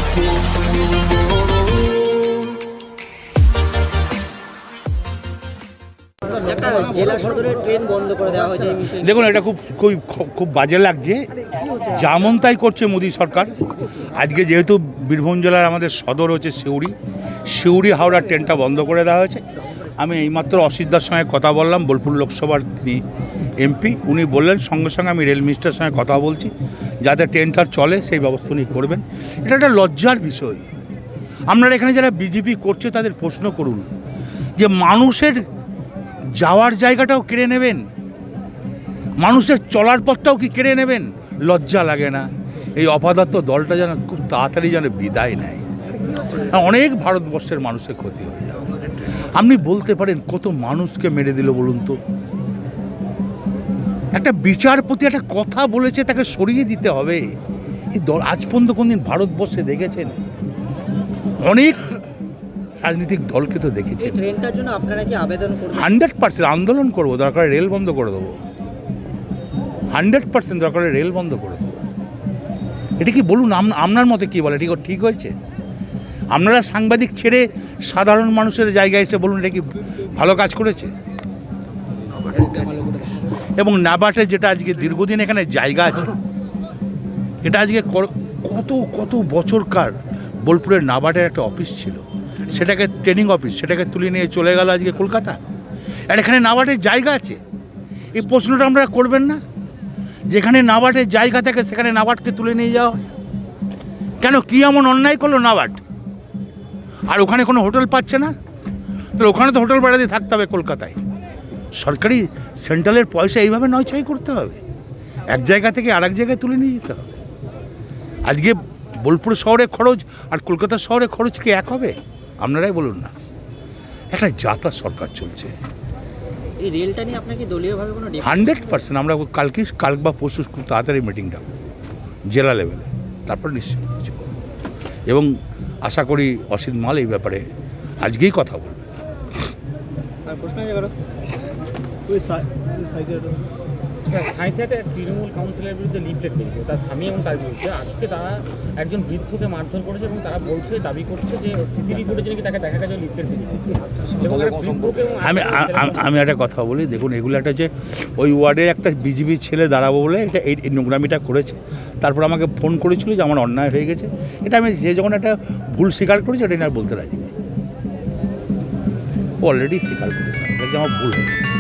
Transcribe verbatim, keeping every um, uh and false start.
দেখুন, এটা খুব খুব খুব বাজে লাগছে। যেমন তাই করছে মোদী সরকার। আজকে যেহেতু বীরভূম জেলার আমাদের সদর হচ্ছে সিউড়ি, সিউড়ি হাওড়া ট্রেনটা বন্ধ করে দেওয়া হয়েছে। আমি এইমাত্র অসিতদার সঙ্গে কথা বললাম, বোলপুর লোকসভার তিনি এমপি। উনি বললেন সঙ্গে সঙ্গে আমি রেল মিনিস্টারের সঙ্গে কথা বলছি, যাতে ট্রেনটা চলে সেই ব্যবস্থা উনি করবেন। এটা একটা লজ্জার বিষয়। আপনারা এখানে যারা বিজেপি করছে তাদের প্রশ্ন করুন যে মানুষের যাওয়ার জায়গাটাও কেড়ে নেবেন, মানুষের চলার পথটাও কি কেড়ে নেবেন? লজ্জা লাগে না? এই অপদার্থ দলটা যেন খুব তাড়াতাড়ি যেন বিদায় নেয়। অনেক ভারতবর্ষের মানুষের ক্ষতি হয়ে যাবে। আপনি বলতে পারেন কত মানুষকে মেরে দিল বলুন তো? একটা বিচারপতি একটা কথা বলেছে, তাকে সরিয়ে দিতে হবে। এই দল আজ পর্যন্ত কোনদিন ভারতবর্ষে দেখেছেন? অনেক রাজনৈতিক দলকে তো দেখেছেন। ট্রেনটার জন্য আপনারা কি আবেদন করবেন? হান্ড্রেড পার্সেন্ট আন্দোলন করবো, দরকার রেল বন্ধ করে দেবো। হান্ড্রেড পার্সেন্ট দরকার রেল বন্ধ করে দেবো। এটা কি বলুন, আপনার মতে কী বলে? ঠিক ঠিক হয়েছে? আপনারা সাংবাদিক ছেড়ে সাধারণ মানুষের জায়গায় এসে বলুন এটা কি ভালো কাজ করেছে? এবং নাবার্ডের যেটা আজকে দীর্ঘদিন এখানে জায়গা আছে, এটা আজকে কত কত বছরকার বোলপুরের নাবার্ডের একটা অফিস ছিল, সেটাকে ট্রেনিং অফিস, সেটাকে তুলে নিয়ে চলে গেল আজকে কলকাতা। আর এখানে নাবার্ডের জায়গা আছে। এই প্রশ্নটা আপনারা করবেন না? যেখানে নাবার্ডের জায়গা থাকে সেখানে নাবার্ডকে তুলে নিয়ে যাওয়া হয় কেন? কী এমন অন্যায় করলো নাবার্ড? আর ওখানে কোনো হোটেল পাচ্ছে না, তাহলে ওখানে তো হোটেল ভাড়া দিয়ে থাকতে হবে কলকাতায়। সরকারি সেন্ট্রালের পয়সা এইভাবে নয়ছয় করতে হবে, এক জায়গা থেকে আর এক জায়গায় তুলে নিয়ে যেতে হবে। আজকে বোলপুর শহরে খরচ আর কলকাতা শহরে খরচ কি এক হবে? আপনারাই বলুন না। একটা যাতা সরকার চলছে। এই রেলটা নিয়ে আপনাকে দলীয়ভাবে কোনো হান্ড্রেড পার্সেন্ট আমরা কালকে কাল বা পরশু খুব তাড়াতাড়ি মিটিং ডাকবো জেলা লেভেলে, তারপর নিশ্চয়ই কিছু করবো। এবং আশা করি অসিত মাল এই ব্যাপারে আজকেই কথা বলবে। সাঁইথিয়াতে তৃণমূল কাউন্সিলের বিরুদ্ধে লিফলেট বেরিয়েছে, তার স্বামী এবং তার বিরুদ্ধে। আজকে তারা একজন বৃদ্ধকে মারধর করেছে এবং তারা বলছে, দাবি করছে যে সিসিটিভি ফুটেজে নাকি তাকে দেখা গেছে লিফলেট বেরিয়েছে। আমি আমি একটা কথা বলি, দেখুন এগুলো একটা যে ওই ওয়ার্ডে একটা বিজেপি ছেলে দাঁড়াবো বলে এটা এই নোংরামিটা করেছে। তারপর আমাকে ফোন করেছিল যে আমার অন্যায় হয়ে গেছে। এটা আমি যে যখন একটা ভুল স্বীকার করেছি ওটা আর বলতে রাজি নেই। অলরেডি স্বীকার করেছে যে আমার ভুল হয়ে গেছে।